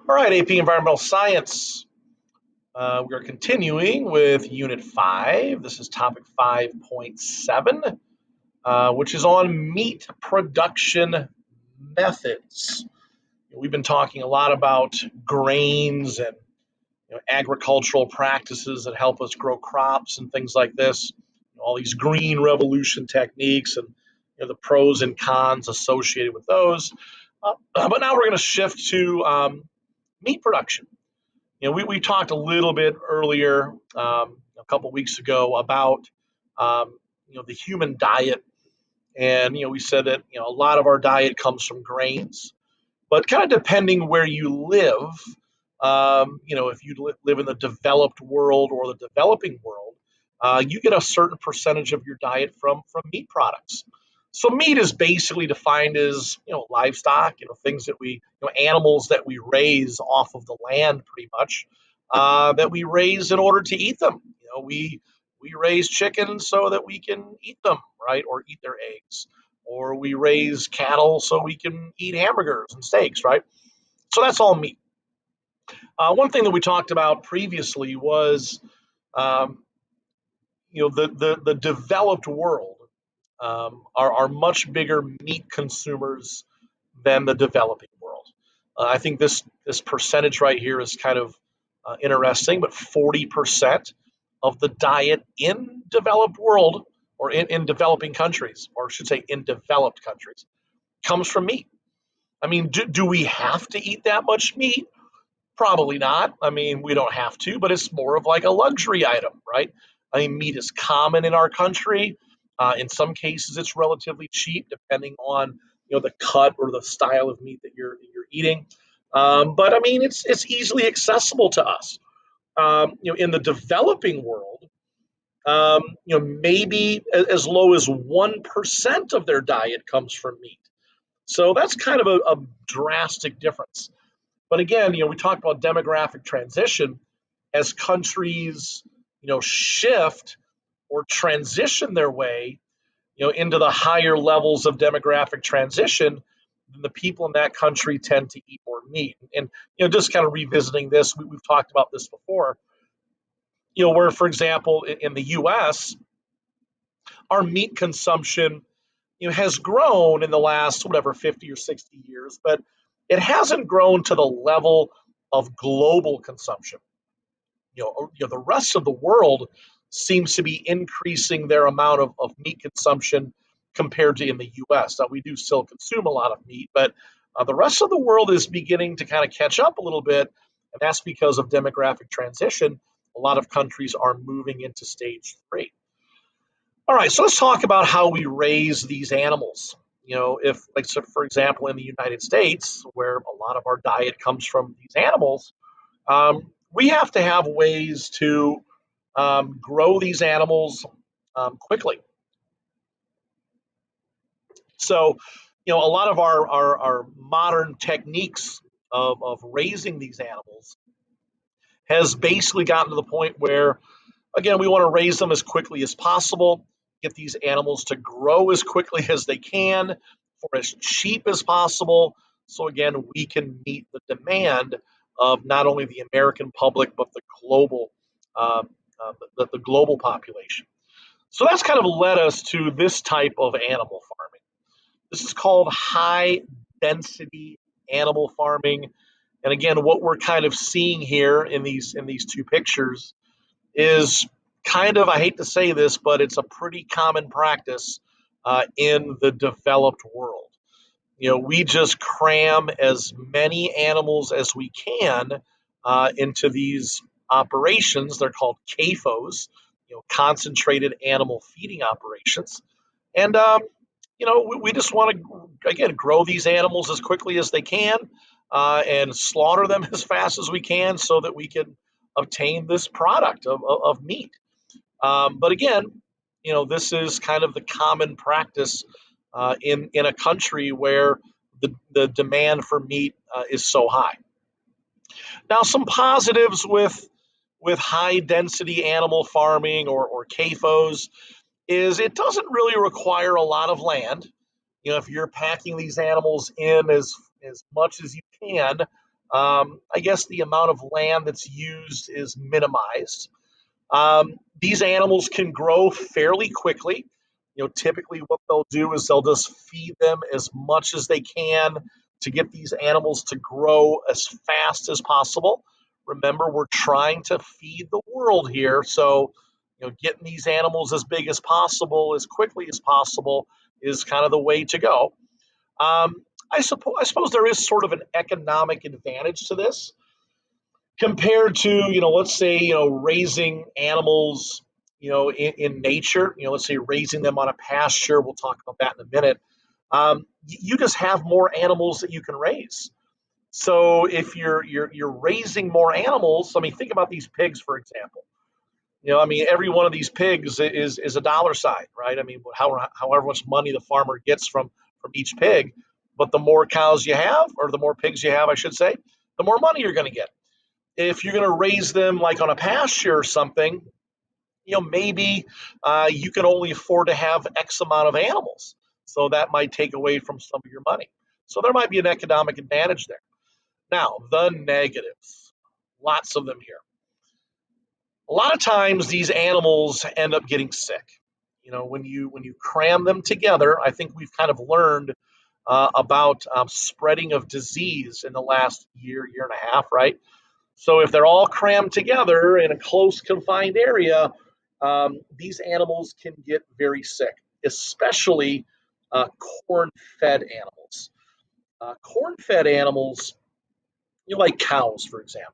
All right, AP Environmental Science. We are continuing with Unit 5. This is topic 5.7, which is on meat production methods. We've been talking a lot about grains and agricultural practices that help us grow crops and things like this. All these green revolution techniques and the pros and cons associated with those. But now we're going to shift to meat production. We talked a little bit earlier, a couple weeks ago, about the human diet, and we said that a lot of our diet comes from grains, but kind of depending where you live, if you live in the developed world or the developing world, you get a certain percentage of your diet from meat products. So meat is basically defined as livestock, things that animals that we raise off of the land, pretty much, that we raise in order to eat them. We raise chickens so that we can eat them, right, or eat their eggs, or we raise cattle so we can eat hamburgers and steaks, right? So that's all meat. One thing that we talked about previously was, the developed world are much bigger meat consumers than the developing world. I think this percentage right here is kind of interesting, but 40% of the diet in developed world, or in developing countries, or I should say in developed countries, comes from meat. I mean, do we have to eat that much meat? Probably not. I mean, we don't have to, but it's more of like a luxury item, right? I mean, meat is common in our country. In some cases, it's relatively cheap, depending on the cut or the style of meat that you're eating. But I mean, it's easily accessible to us. In the developing world, maybe as low as 1% of their diet comes from meat. So that's kind of a drastic difference. But again, we talked about demographic transition as countries, shift or transition their way, into the higher levels of demographic transition. The people in that country tend to eat more meat. And just kind of revisiting this, we've talked about this before. Where, for example, in the U.S., our meat consumption has grown in the last 50 or 60 years, but it hasn't grown to the level of global consumption. The rest of the world seems to be increasing their amount of meat consumption compared to in the U.S. Now, we do still consume a lot of meat, but the rest of the world is beginning to kind of catch up a little bit, and that's because of demographic transition. A lot of countries are moving into stage 3. All right, so let's talk about how we raise these animals. If, so for example, in the United States, where a lot of our diet comes from these animals, we have to have ways to grow these animals quickly. So, a lot of our modern techniques of raising these animals has basically gotten to the point where, again, we want to raise them as quickly as possible, get these animals to grow as quickly as they can for as cheap as possible. So again, we can meet the demand of not only the American public, but the global the global population. So that's kind of led us to this type of animal farming. This is called high density animal farming. And again, what we're kind of seeing here in these two pictures is kind of, I hate to say this, but it's a pretty common practice in the developed world. We just cram as many animals as we can into these operations. They're called CAFOs, concentrated animal feeding operations. And, we just want to, again, grow these animals as quickly as they can and slaughter them as fast as we can so that we can obtain this product of meat. But again, this is kind of the common practice in a country where the demand for meat is so high. Now, some positives with high density animal farming or CAFOs is it doesn't really require a lot of land. If you're packing these animals in as much as you can, I guess the amount of land that's used is minimized. These animals can grow fairly quickly. Typically what they'll do is they'll just feed them as much as they can to get these animals to grow as fast as possible. Remember, we're trying to feed the world here, so getting these animals as big as possible, as quickly as possible, is kind of the way to go. I suppose there is sort of an economic advantage to this compared to let's say raising animals in nature. Let's say raising them on a pasture. We'll talk about that in a minute. You just have more animals that you can raise. So if you're raising more animals, I mean, think about these pigs, for example. I mean, every one of these pigs is a dollar sign, right? I mean, however much money the farmer gets from each pig, but the more cows you have, or the more pigs you have, I should say, the more money you're going to get. If you're going to raise them like on a pasture or something, maybe you can only afford to have X amount of animals. So that might take away from some of your money. So there might be an economic advantage there. Now, the negatives, lots of them here. A lot of times these animals end up getting sick. When you cram them together, I think we've kind of learned about spreading of disease in the last year and a half, right? So if they're all crammed together in a close confined area, these animals can get very sick, especially uh, corn-fed animals. Corn-fed animals, like cows, for example.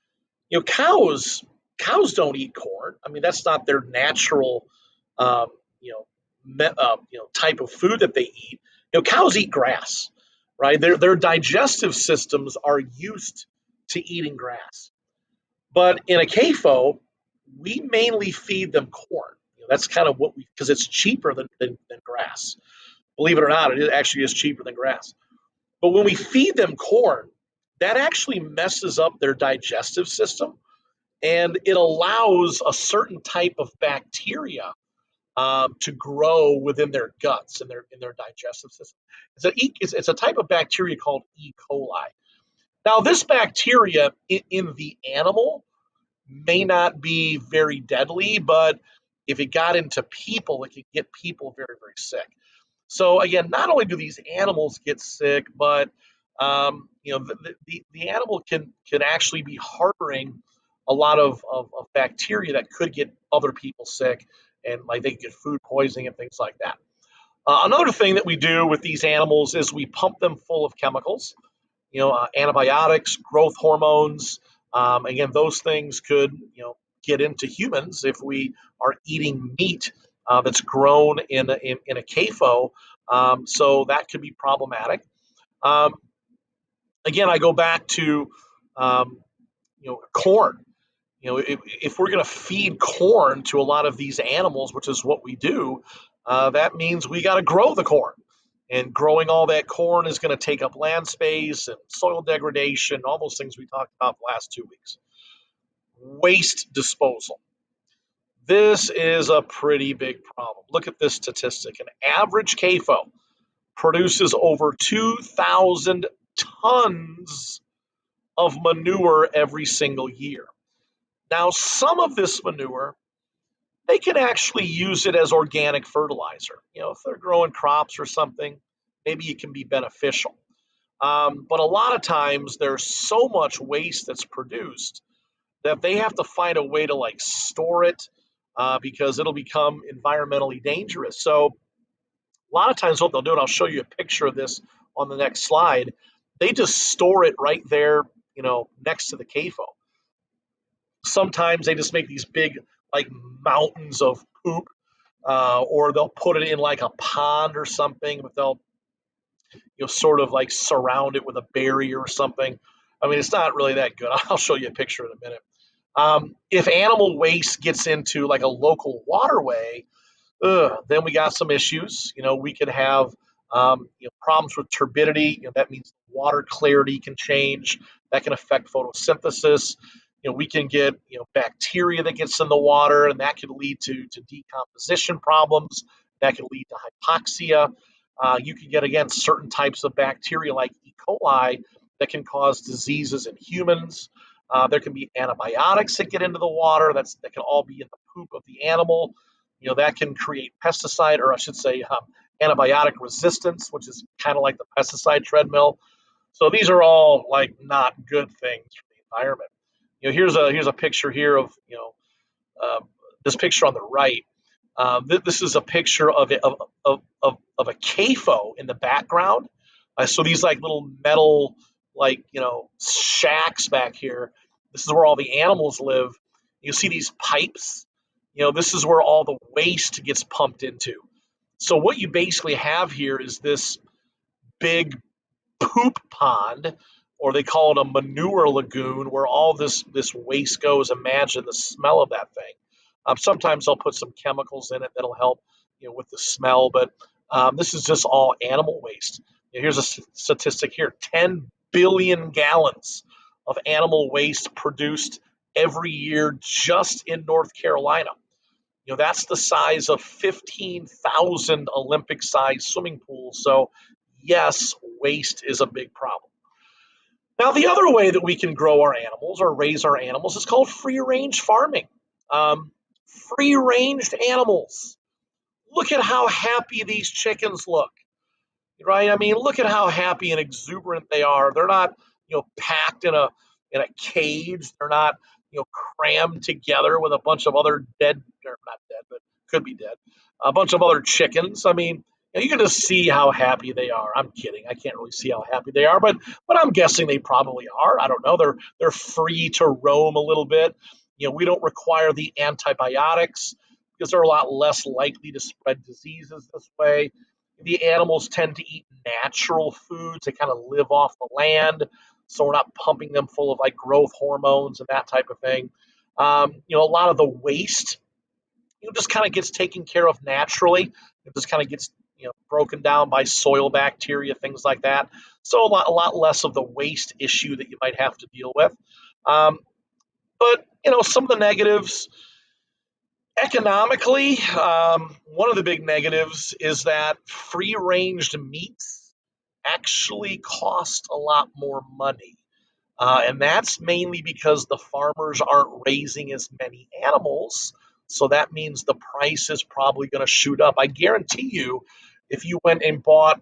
Cows don't eat corn. I mean, that's not their natural, um, type of food that they eat. Cows eat grass, right? Their digestive systems are used to eating grass. But in a CAFO, we mainly feed them corn. That's kind of what because it's cheaper than grass. Believe it or not, it actually is cheaper than grass. But when we feed them corn, that actually messes up their digestive system, and it allows a certain type of bacteria to grow within their guts and in their digestive system. It's a type of bacteria called E. coli. Now, this bacteria in the animal may not be very deadly, but if it got into people, it could get people very, very sick. So again, not only do these animals get sick, but the animal can actually be harboring a lot of bacteria that could get other people sick, and like they can get food poisoning and things like that. Another thing that we do with these animals is we pump them full of chemicals, antibiotics, growth hormones. Again, those things could get into humans if we are eating meat that's grown in a CAFO. So that could be problematic. Um, Again, I go back to um, corn. If we're going to feed corn to a lot of these animals, which is what we do, that means we got to grow the corn. And growing all that corn is going to take up land space and soil degradation, all those things we talked about the last 2 weeks. Waste disposal. This is a pretty big problem. Look at this statistic. An average CAFO produces over 2,000 tons of manure every single year. Now, some of this manure, they can actually use it as organic fertilizer. If they're growing crops or something, maybe it can be beneficial. But a lot of times there's so much waste that's produced that they have to find a way to like store it because it'll become environmentally dangerous. So a lot of times what they'll do, and I'll show you a picture of this on the next slide, they just store it right there, next to the CAFO. Sometimes they just make these big like mountains of poop, or they'll put it in like a pond or something, but they'll sort of like surround it with a barrier or something. I mean, it's not really that good. I'll show you a picture in a minute. If animal waste gets into like a local waterway, then we got some issues. We could have problems with turbidity. That means water clarity can change. That can affect photosynthesis. We can get bacteria that gets in the water, and that could lead to decomposition problems. That could lead to hypoxia. You can get again certain types of bacteria like E. coli that can cause diseases in humans. There can be antibiotics that get into the water. That can all be in the poop of the animal. That can create pesticide, or I should say, antibiotic resistance, which is kind of like the pesticide treadmill. So these are all like not good things for the environment. Here's a picture here of uh, this picture on the right. This is a picture of a CAFO in the background. So these like little metal like shacks back here. This is where all the animals live. You see these pipes. This is where all the waste gets pumped into. So what you basically have here is this big poop pond, or they call it a manure lagoon, where all this waste goes. Imagine the smell of that thing. Sometimes they'll put some chemicals in it that'll help, with the smell. But this is just all animal waste. Here's a statistic here: 10 billion gallons of animal waste produced every year just in North Carolina. That's the size of 15,000 Olympic-sized swimming pools. So, yes, waste is a big problem. Now, the other way that we can grow our animals or raise our animals is called free-range farming. Free-ranged animals. Look at how happy these chickens look, right? I mean, look at how happy and exuberant they are. They're not, packed in a cage. They're not, crammed together with a bunch of other dead, or not dead, but could be dead, a bunch of other chickens. I mean, you can just see how happy they are. I'm kidding. I can't really see how happy they are, but I'm guessing they probably are. I don't know. They're free to roam a little bit. We don't require the antibiotics because they're a lot less likely to spread diseases this way. The animals tend to eat natural foods. They kind of live off the land, so we're not pumping them full of like growth hormones and that type of thing. A lot of the waste, just kind of gets taken care of naturally. It just kind of gets broken down by soil bacteria, things like that. So a lot less of the waste issue that you might have to deal with. But some of the negatives. Economically, one of the big negatives is that free-ranged meats actually cost a lot more money. And that's mainly because the farmers aren't raising as many animals. So that means the price is probably going to shoot up. I guarantee you, if you went and bought,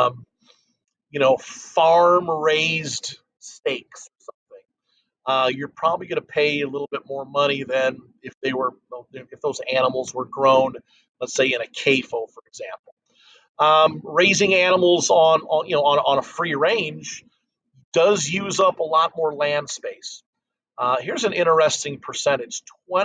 farm-raised steaks or something, you're probably going to pay a little bit more money than if those animals were grown, let's say in a CAFO, for example. Raising animals on a free range does use up a lot more land space. Here's an interesting percentage: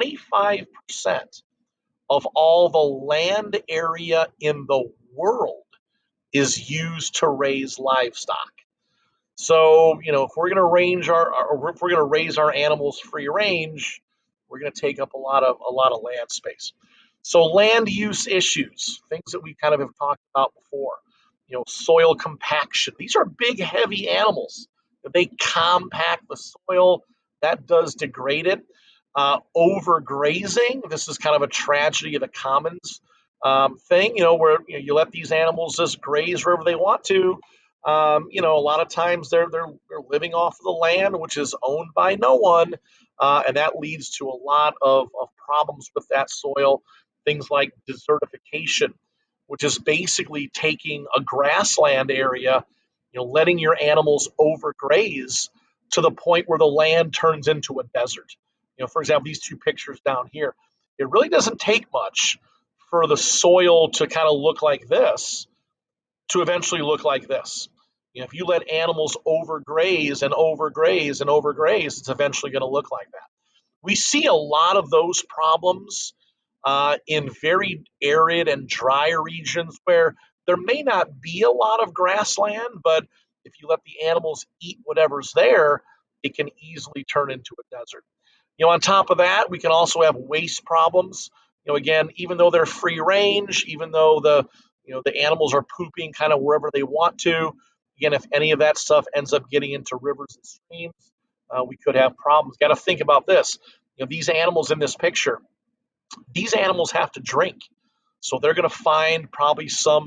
25% of all the land area in the world is used to raise livestock. So, if we're going to if we're going to raise our animals free range, we're going to take up a lot of land space. So, land use issues, things that we kind of have talked about before, soil compaction. These are big, heavy animals. If they compact the soil, that does degrade it. Overgrazing. This is kind of a tragedy of the commons thing, where you let these animals just graze wherever they want to. A lot of times they're living off of the land, which is owned by no one, and that leads to a lot of problems with that soil. Things like desertification, which is basically taking a grassland area, letting your animals overgraze to the point where the land turns into a desert. For example, these two pictures down here, it really doesn't take much for the soil to kind of look like this to eventually look like this. If you let animals overgraze and overgraze and overgraze, it's eventually going to look like that. We see a lot of those problems in very arid and dry regions where there may not be a lot of grassland, but if you let the animals eat whatever's there, it can easily turn into a desert. On top of that, we can also have waste problems. Again, even though they're free range, even though the animals are pooping kind of wherever they want to, again, if any of that stuff ends up getting into rivers and streams, we could have problems. Got to think about this. These animals in this picture, these animals have to drink. So they're going to find probably some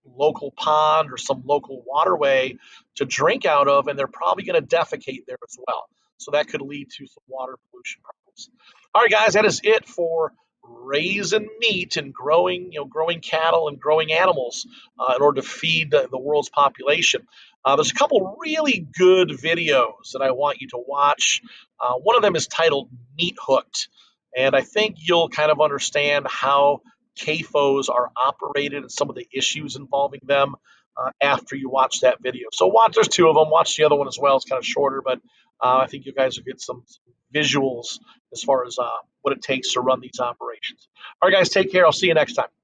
local pond or some local waterway to drink out of, and they're probably going to defecate there as well. So that could lead to some water pollution problems. All right, guys, that is it for raising meat and growing, growing cattle and growing animals in order to feed the world's population. There's a couple really good videos that I want you to watch. One of them is titled Meat Hooked, and I think you'll kind of understand how CAFOs are operated and some of the issues involving them after you watch that video. So there's two of them. Watch the other one as well. It's kind of shorter, but I think you guys will get some visuals as far as what it takes to run these operations. All right, guys, take care. I'll see you next time.